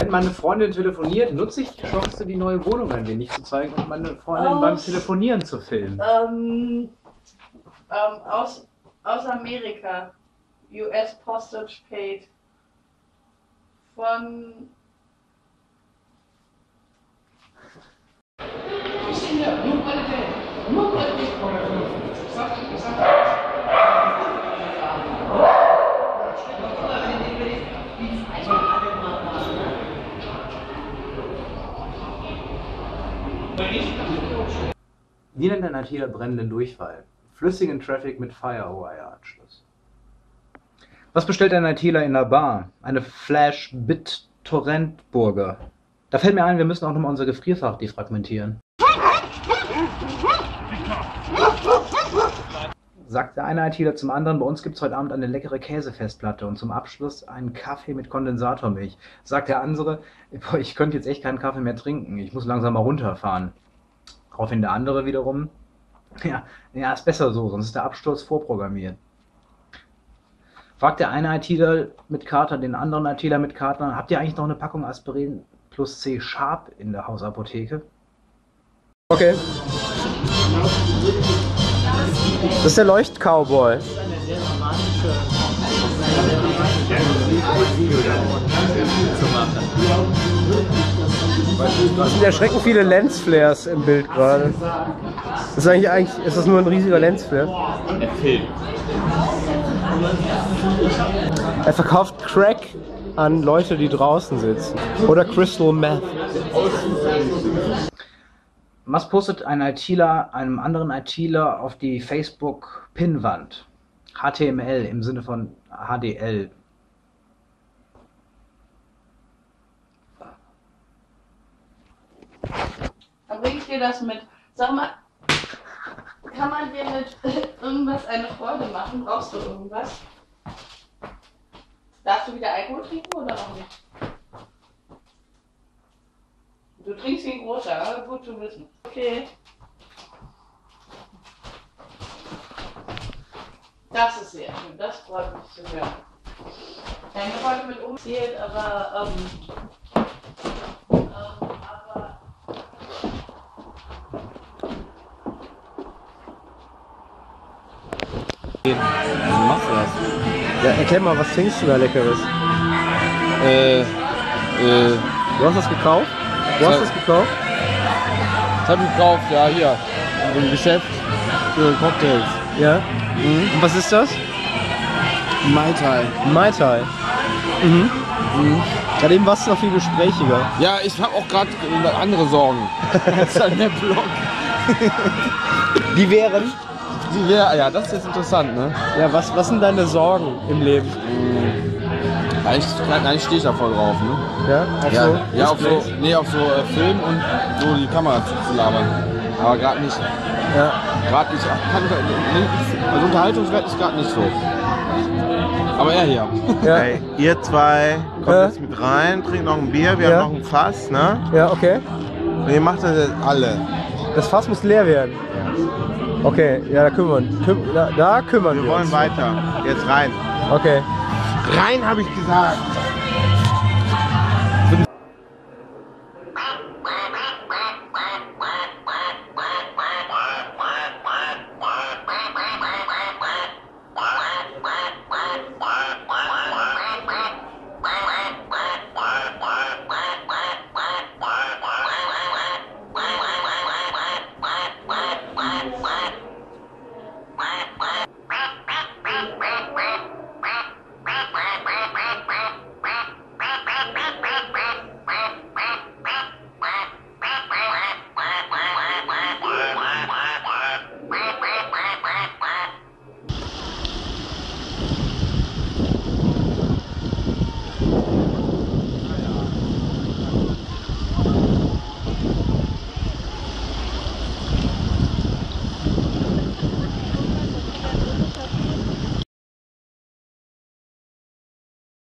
Wenn meine Freundin telefoniert, nutze ich die Chance, die neue Wohnung ein wenig zu zeigen und meine Freundin beim Telefonieren zu filmen. Aus Amerika. US Postage Paid. Von... Wie nennt ein ITler brennenden Durchfall? Flüssigen Traffic mit Firewire-Anschluss. Was bestellt ein ITler in der Bar? Eine Flash BitTorrent Burger. Da fällt mir ein, wir müssen auch nochmal unser Gefrierfach defragmentieren. Sagt der eine ITler zum anderen, bei uns gibt es heute Abend eine leckere Käsefestplatte und zum Abschluss einen Kaffee mit Kondensatormilch. Sagt der andere, boah, ich könnte jetzt echt keinen Kaffee mehr trinken, ich muss langsam mal runterfahren. Daraufhin der andere wiederum, ja, ist besser so, sonst ist der Absturz vorprogrammiert. Fragt der eine ITler mit Kater den anderen ITler mit Kater, habt ihr eigentlich noch eine Packung Aspirin plus C Sharp in der Hausapotheke? Okay. Das ist der Leucht-Cowboy. Das ist eine sehr dramatische zu machen. Es sind erschreckend viele Lensflares im Bild gerade. Ist ist das nur ein riesiger Lensflare? Der Film. Er verkauft Crack an Leute, die draußen sitzen. Oder Crystal Meth. Was postet ein ITler einem anderen ITler auf die Facebook-Pinnwand? HTML im Sinne von HDL. Dann bringe ich dir das mit. Sag mal, kann man dir mit irgendwas eine Freude machen? Brauchst du irgendwas? Darfst du wieder Alkohol trinken oder noch nicht? Du trinkst wie ein großer, aber gut zu wissen. Okay. Das ist sehr schön, das freut mich zu hören. Deine Freude mit umzählt, aber Wie machst du das? Ja, erklär mal, was trinkst du da Leckeres? Du hast das gekauft? Du hast das gekauft? Das habe ich gekauft, ja, hier. In so einem Geschäft für Cocktails. Ja. Mhm. Und was ist das? Mai Tai. Mai Tai. Mhm. Mhm. Gerade eben warst du noch viel gesprächiger. Ja, ich habe auch gerade andere Sorgen. Das ist halt der Blog. Die wären? Ja, das ist jetzt interessant, ne? Ja, was sind deine Sorgen im Leben? Eigentlich stehe ich da voll drauf, ne? Ja? Auf so Film und so die Kamera zu labern. Aber gerade nicht. Ja. Gerade nicht. Also Unterhaltungswert ist gerade nicht so. Aber er hier. Ja. Hey, ihr zwei kommt jetzt mit rein, trinkt noch ein Bier, wir haben noch ein Fass, ne? Ja, okay. Und ihr macht das jetzt alle. Das Fass muss leer werden. Okay, ja, da kümmern wir uns. Wir wollen weiter. Jetzt rein. Okay. Rein, habe ich gesagt.